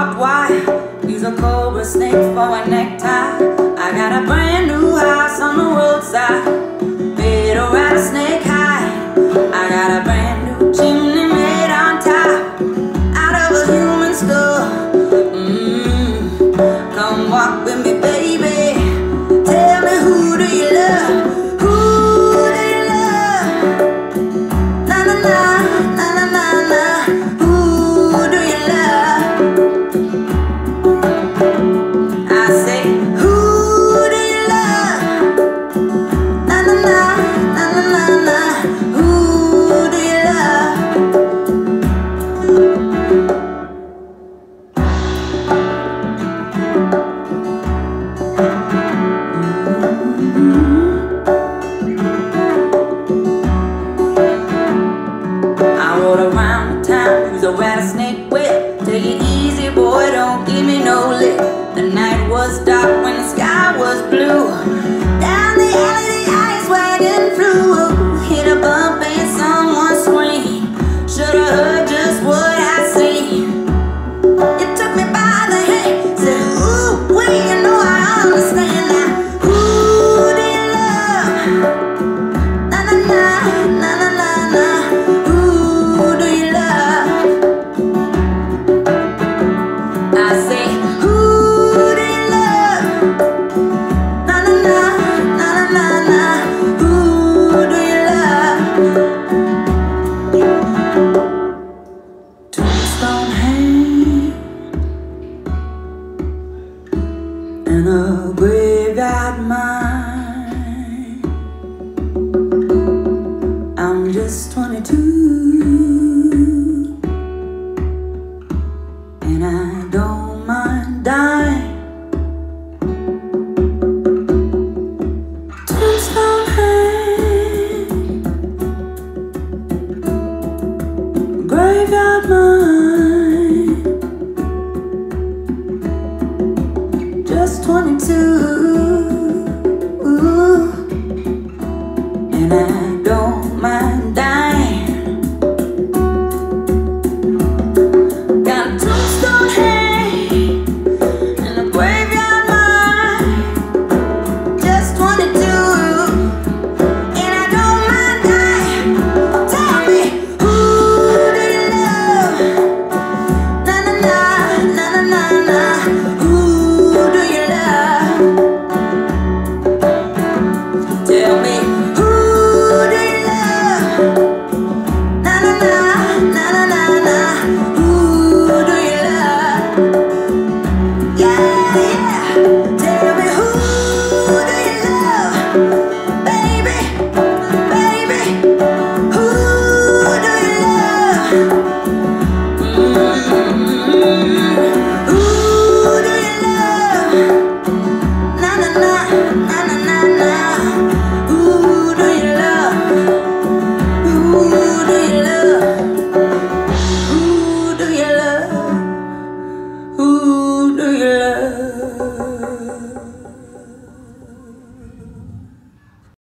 barbed wire. Use a cobra snake for a necktie. I got a brand new house on the roadside, made of rattlesnake hide. I got a brand new chimney made on top, out of a human skull. Come walk with me, baby. Tell me, who do you love? Who do you love? Na na na, na na na na. Who do you love? I say, who do you love? Na na na, na na na na. Who do you love? I rode around town, use a rattlesnake whip. Take it easy, boy, don't give me no lip. The night was dark when the sky was blue. Down the alley the ice wagon flew. Hit a bump and someone screamed. Should've heard just what I seen. You took me by the hand, said, ooh, wait, you know I understand now. Who do you love? Na na na, na na na na. Who do you love? I say, who do you love? Na na na, na na na na. Who do you love? Tombstone hang and a graveyard mine. I'm just 22 and I don't mind dying. Tombstone hang, graveyard mine. Just 22.